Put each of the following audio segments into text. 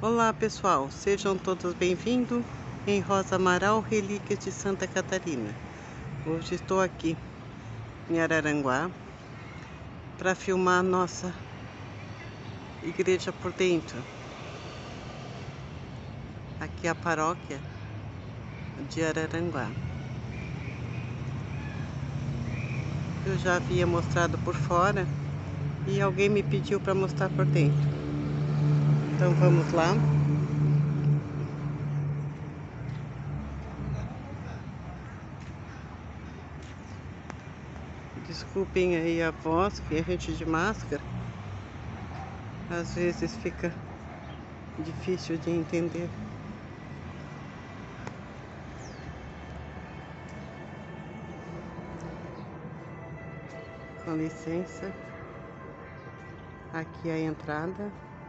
Olá pessoal, sejam todos bem-vindos em Rosa Amaral, Relíquias de Santa Catarina. Hoje estou aqui em Araranguá para filmar a nossa igreja por dentro. Aqui é a paróquia de Araranguá. Eu já havia mostrado por fora e alguém me pediu para mostrar por dentro. Então vamos lá. Desculpem aí a voz, que a gente de máscara às vezes fica difícil de entender. Com licença. Aqui é a entrada.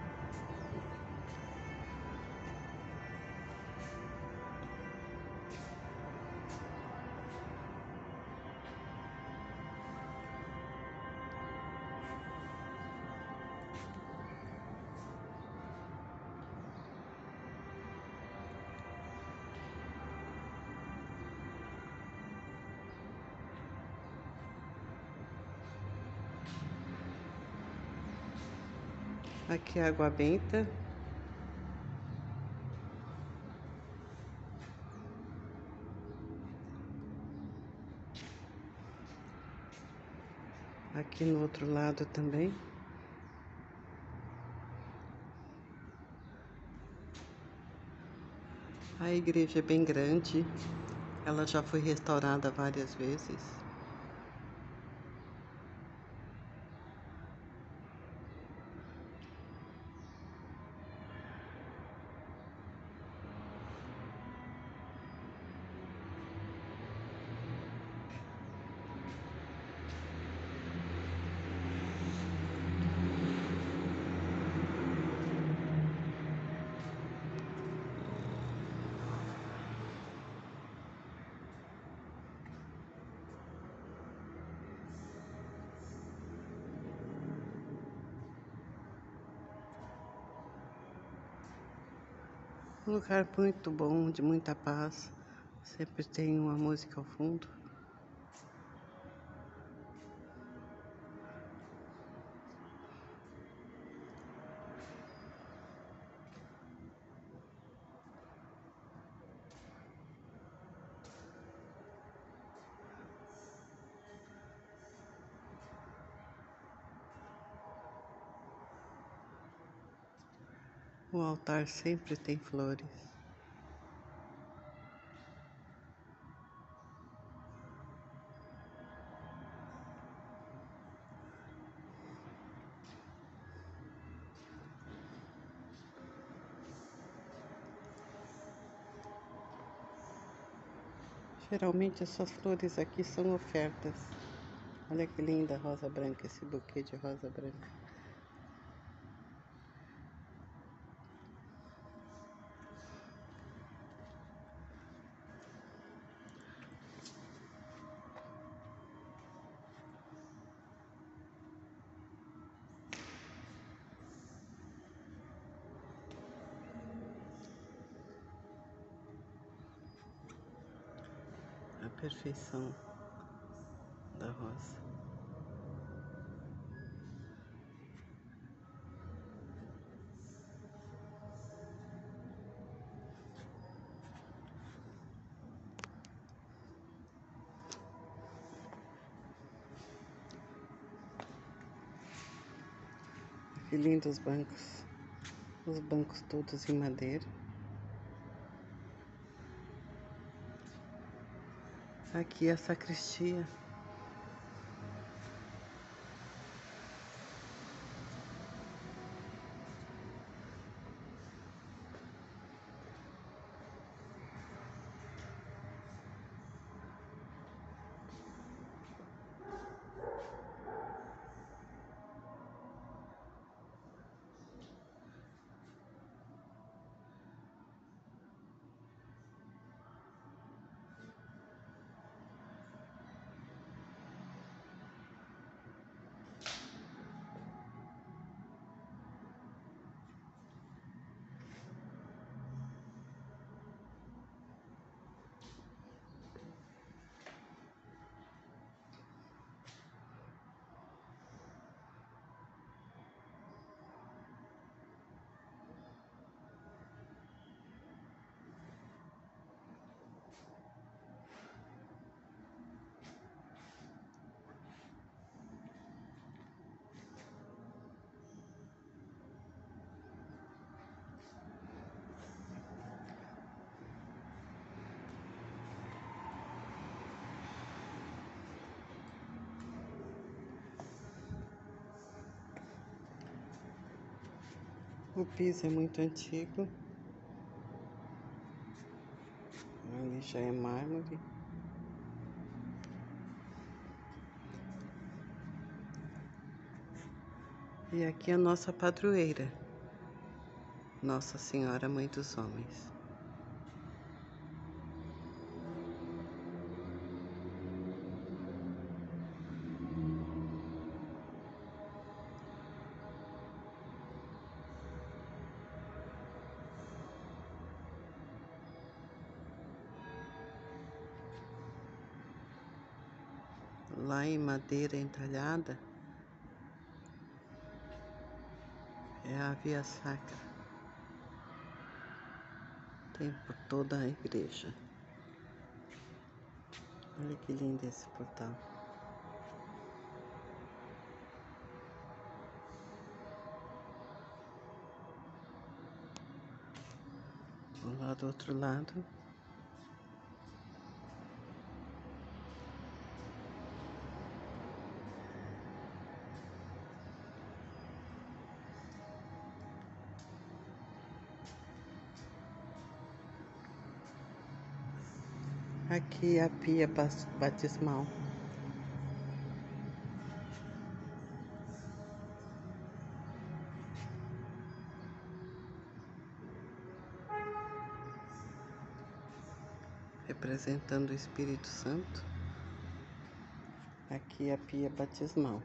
Aqui é a água benta. Aqui no outro lado também. A igreja é bem grande. Ela já foi restaurada várias vezes. Um lugar muito bom, de muita paz. Sempre tem uma música ao fundo. O altar sempre tem flores. Geralmente essas flores aqui são ofertas. Olha que linda rosa branca, esse buquê de rosa branca. A perfeição da rosa. Que lindos bancos. Os bancos todos em madeira. Aqui é a sacristia. O piso é muito antigo. Ali já é mármore. E aqui é a nossa padroeira, Nossa Senhora Mãe dos Homens. Lá em madeira entalhada é a via sacra. Tem por toda a igreja. Olha que lindo esse portal. Vou lá do outro lado. Aqui é a pia batismal. Representando o Espírito Santo. Aqui é a pia batismal.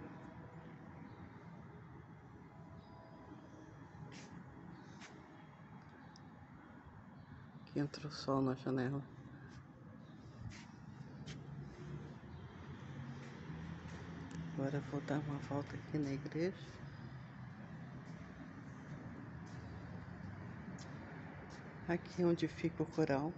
Aqui entra o sol na janela. Agora vou dar uma volta aqui na igreja. Aqui é onde fica o coral.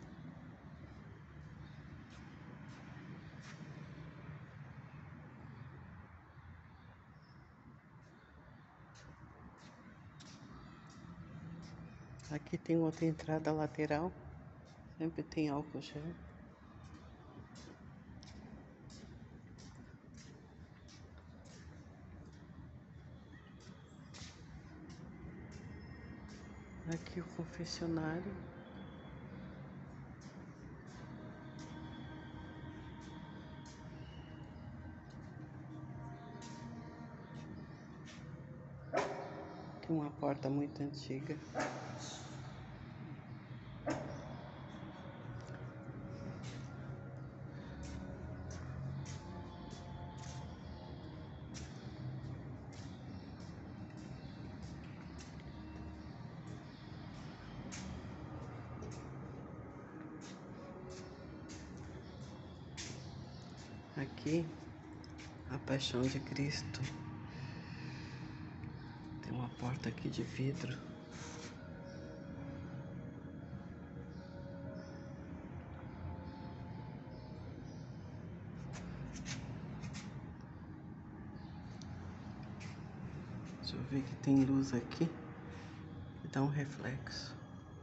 Aqui tem outra entrada lateral. Sempre tem álcool gel. Aqui o confessionário. Tem uma porta muito antiga. Aqui, a Paixão de Cristo. Tem uma porta aqui de vidro. Deixa eu ver que tem luz aqui. Que dá um reflexo.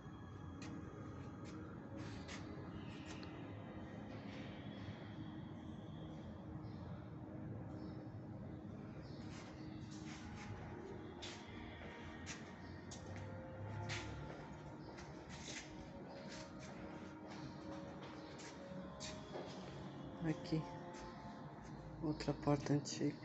Aqui, outra porta antiga.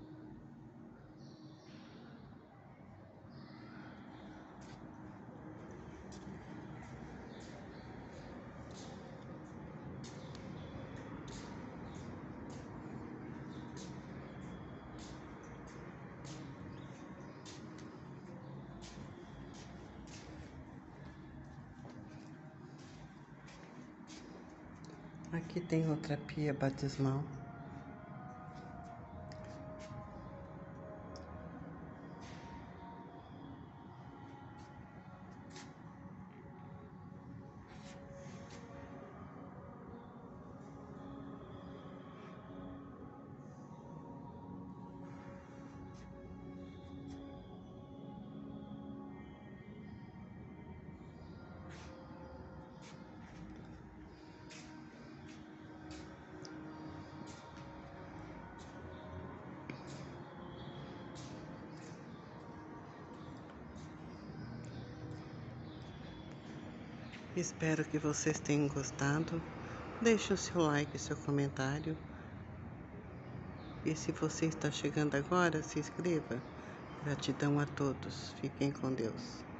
Aqui tem outra pia batismal. Espero que vocês tenham gostado. Deixe o seu like e seu comentário. E se você está chegando agora, se inscreva. Gratidão a todos. Fiquem com Deus.